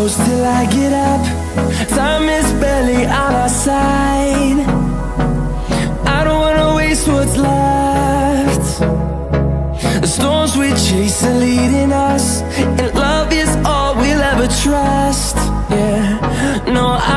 close till I get up. Time is barely on our side. I don't wanna waste what's left. The storms we chase are leading us, and love is all we'll ever trust. Yeah, no, I